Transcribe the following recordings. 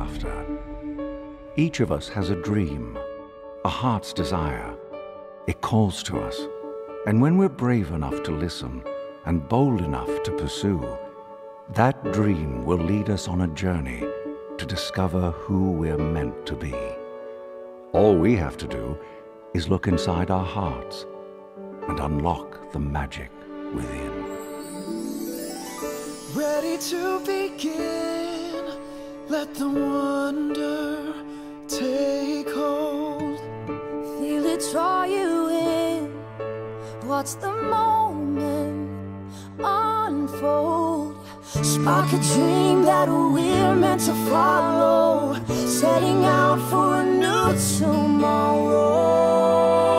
after. Each of us has a dream, a heart's desire. It calls to us, and when we're brave enough to listen and bold enough to pursue, that dream will lead us on a journey to discover who we're meant to be. All we have to do is look inside our hearts and unlock the magic within. Ready to begin, let the wonder take hold. Feel it draw you in, watch the moment unfold. Spark a dream that we're meant to follow, setting out for a new tomorrow.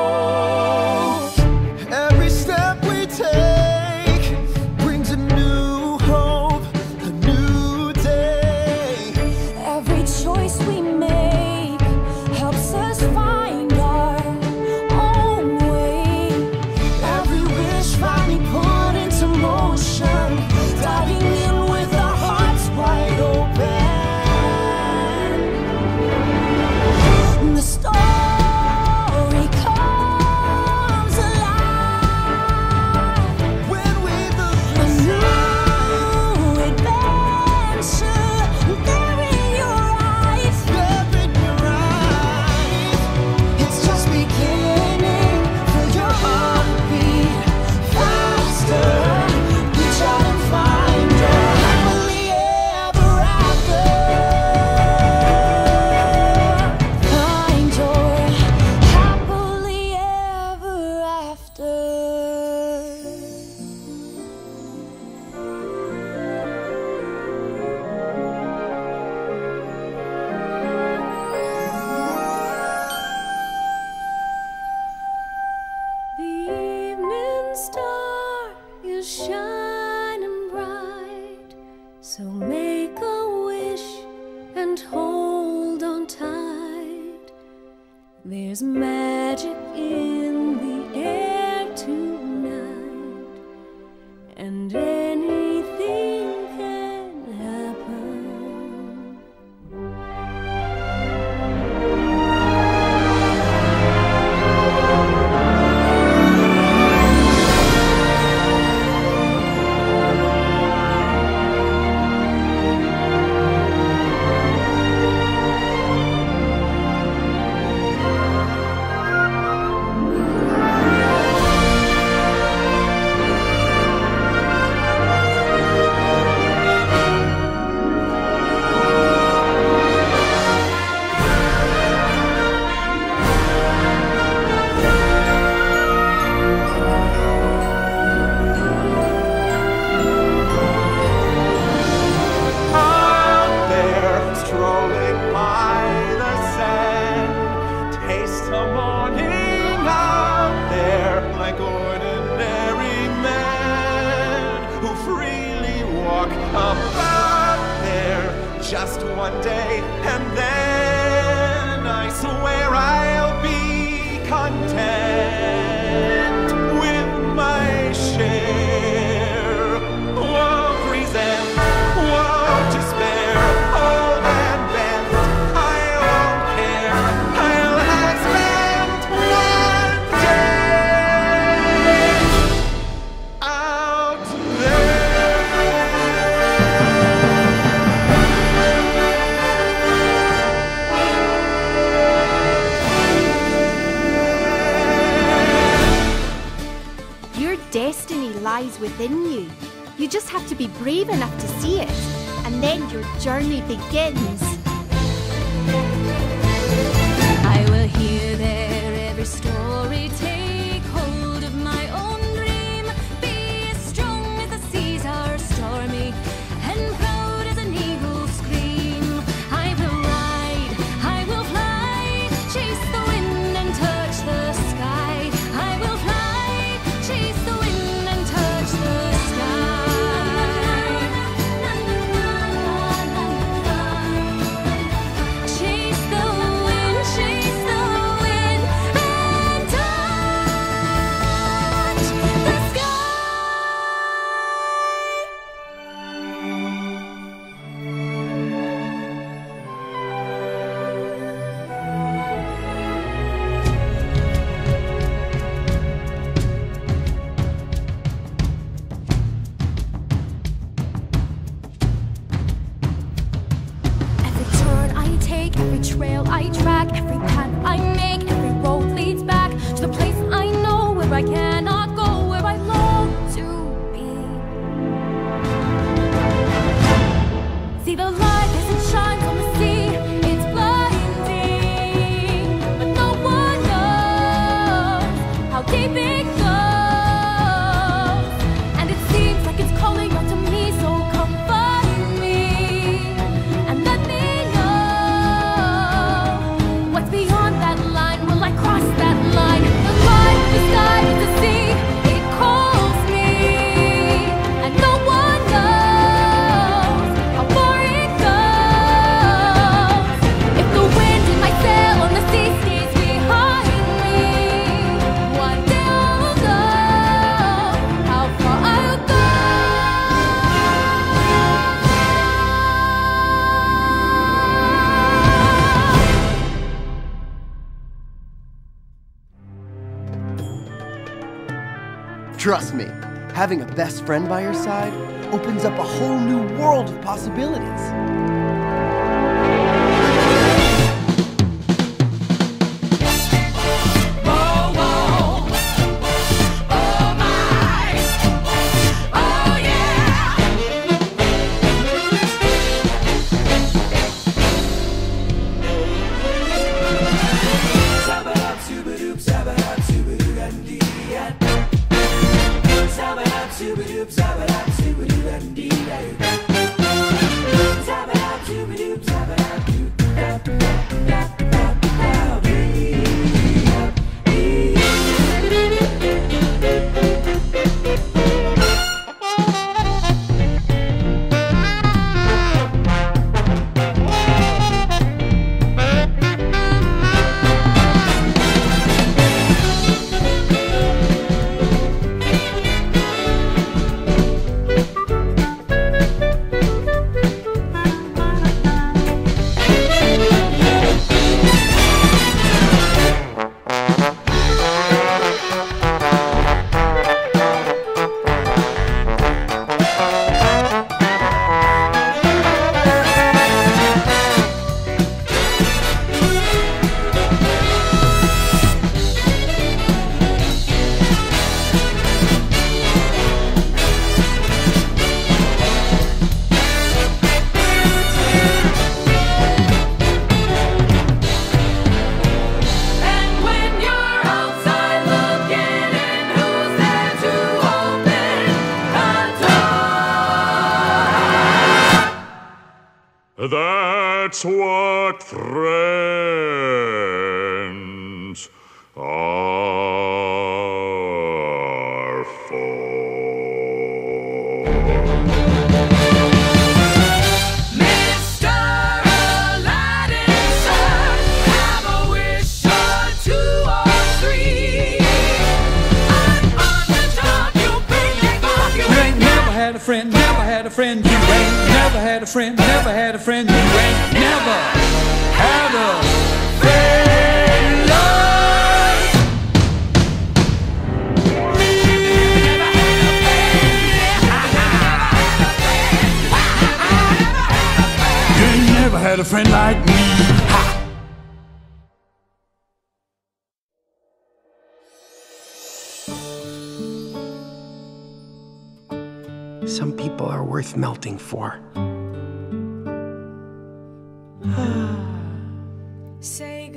Every step we take brings a new hope, a new day. Every choice we make helps us find our own way. Every wish finally put into motion, diving in with our hearts wide open. The story comes alive When we look a new adventure there in your eyes. up in your eyes, It's just beginning. Feel your heartbeat faster. Reach out and find your happily ever after. Find your happily ever after. The evening star is shining bright, so make a wish and hold on tight. There's magic in the air tonight, and anything can happen. out there, strolling by the sand. Taste the morning out there, like ordinary men who freely walk about there. Just one day, and then I swear I'll be content with my share of resent, of despair, old and bent. I won't care, I'll have spent one day out Your destiny lies within you. You just have to be brave enough to see it, and then your journey begins. I will hear their every story, take hold of my own dream, be as strong as the seas are stormy, and proud as an eagle's scream. I will ride, I will fly, chase the wind and touch the sky. I will fly, chase the wind and touch the sky. Chase the wind and Trust me, having a best friend by your side opens up a whole new world of possibilities. That's what friends are for. Mr. Aladdin, sir, have a wish or two or three. I'm on the top, you bring it off your You ain't never had a friend, never had a friend. You ain't never had a friend, never had a friend. You ain't never had a friend like me. You ain't never had a friend like me. Ha! Some people are worth melting for. Say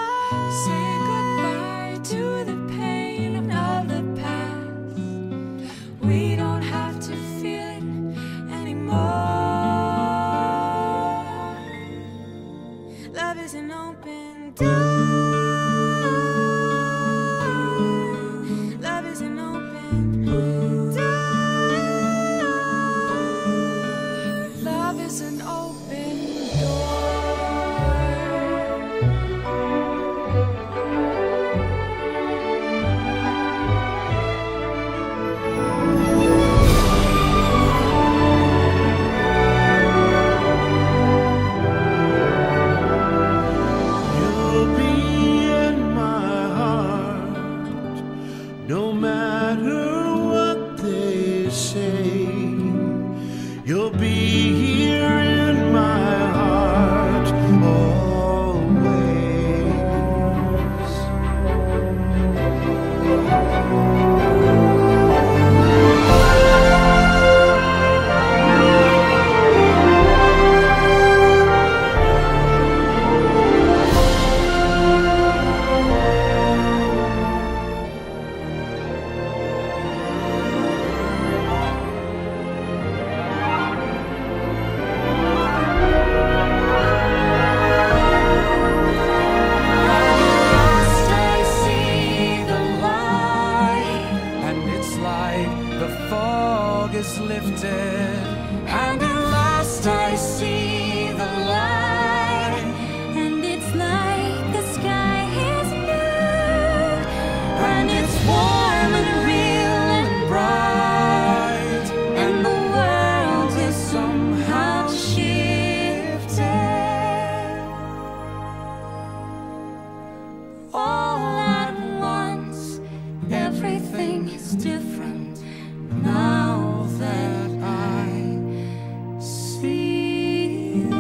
goodbye to the pain of the past. We don't have to feel it anymore. Love is an open door. Love is an open door. Love is an open door. You'll be in my heart, no matter what they say. You'll be here in my heart always. Last I see the light, And it's like the fog is lifted. and at last I see the light, and it's like the sky is blue, and it's warm and real and bright, and the world is somehow shifted. All at once, everything is different. now that I see you.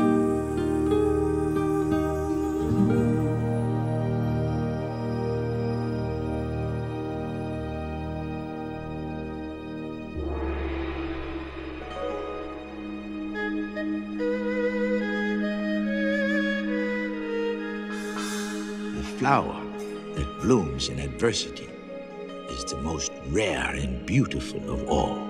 The flower that blooms in adversity is the most rare and beautiful of all.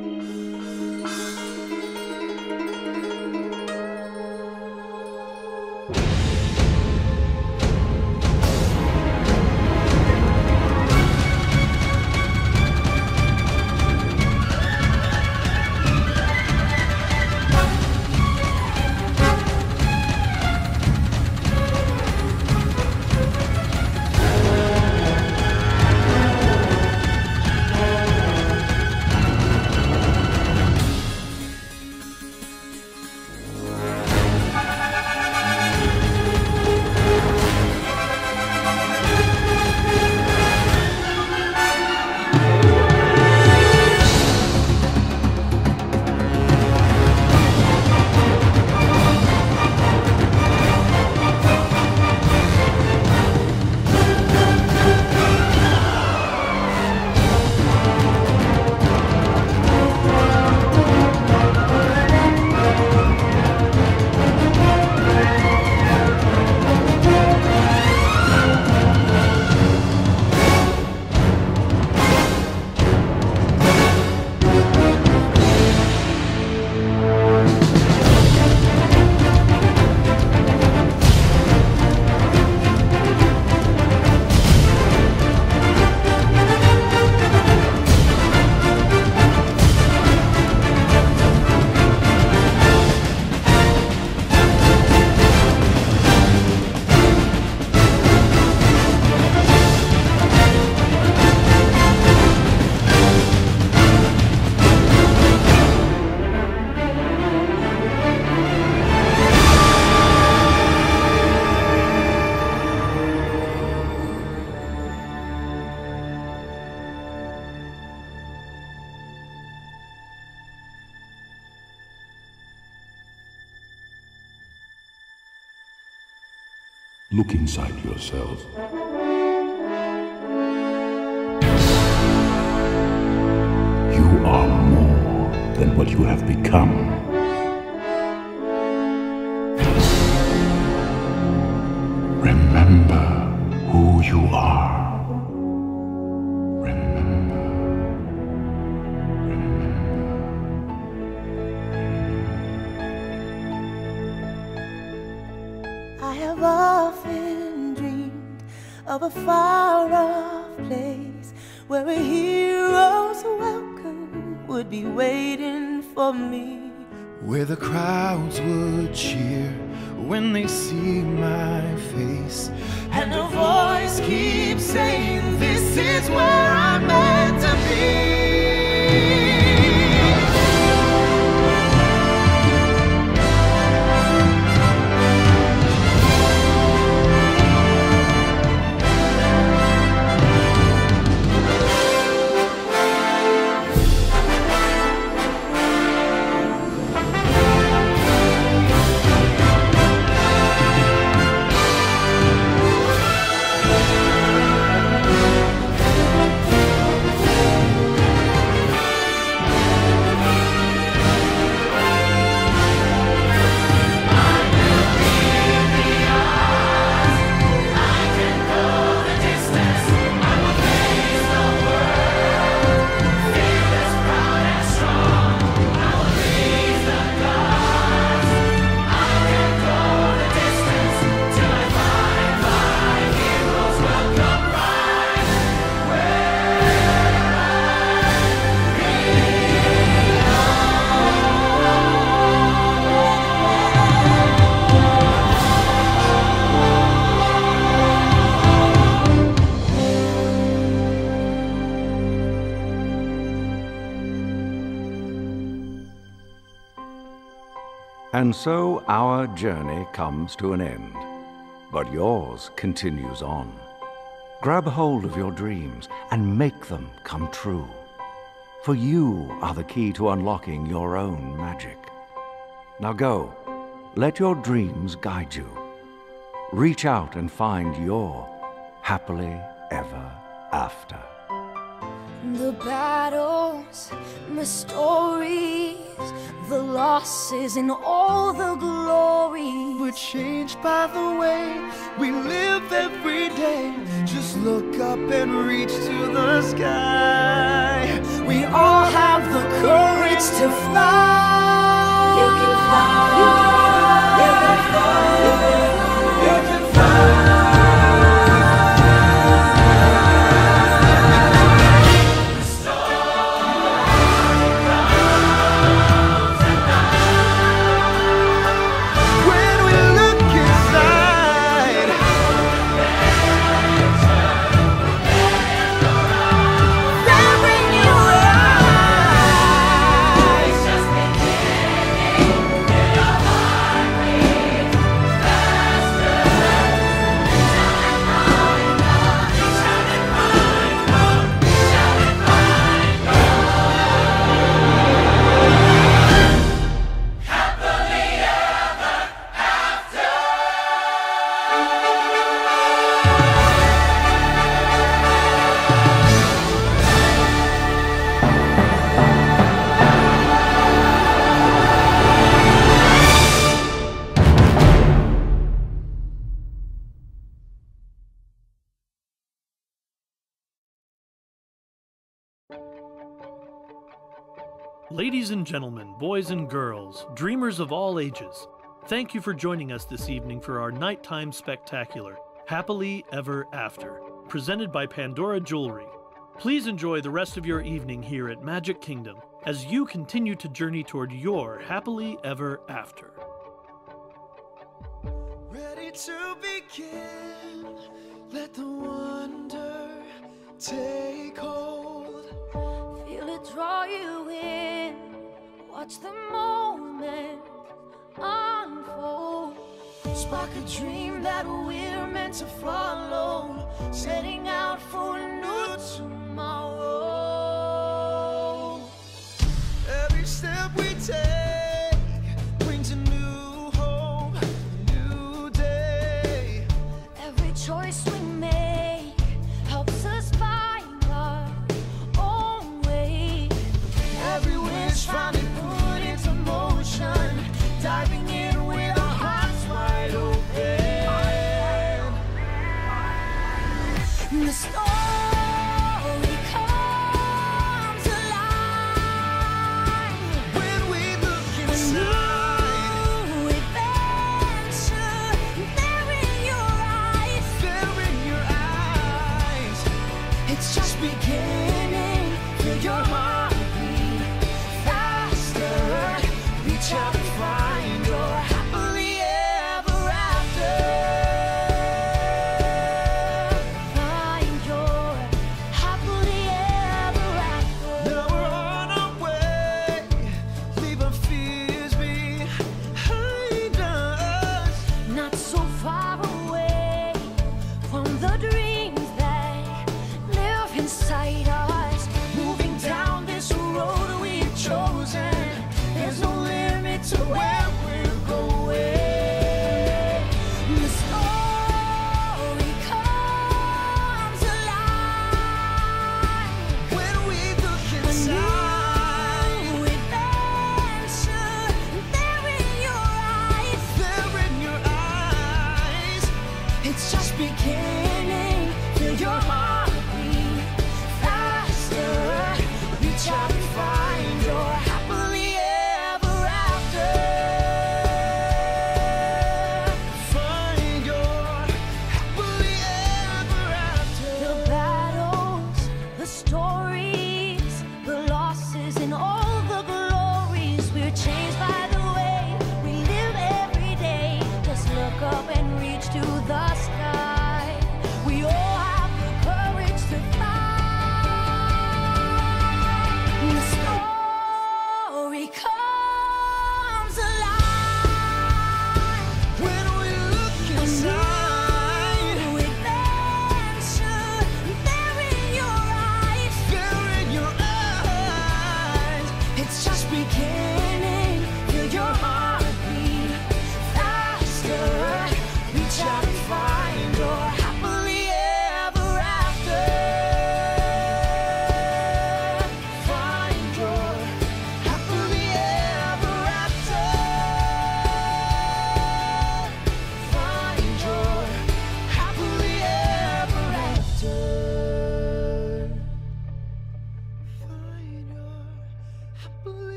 Look inside yourself. You are more than what you have become. Remember who you are. I have often dreamed of a far-off place where a hero's welcome would be waiting for me, where the crowds would cheer when they see my face, and a voice keeps saying, "This is where I'm meant to be." And so our journey comes to an end, but yours continues on. Grab hold of your dreams and make them come true. For you are the key to unlocking your own magic. Now go, let your dreams guide you. Reach out and find your happily ever after. The battles, the stories, the losses, and all the glory. We're changed by the way we live every day. Just look up and reach to the sky. We all have the courage to fly. You can fly. You can fly. You can fly. Ladies and gentlemen, boys and girls, dreamers of all ages, thank you for joining us this evening for our nighttime spectacular, Happily Ever After, presented by Pandora Jewelry. Please enjoy the rest of your evening here at Magic Kingdom as you continue to journey toward your Happily Ever After. Ready to begin, let the wonder take hold. Feel it draw you in. Watch the moment unfold. Spark a dream that we're meant to follow. Setting out for a new tomorrow. Every step we take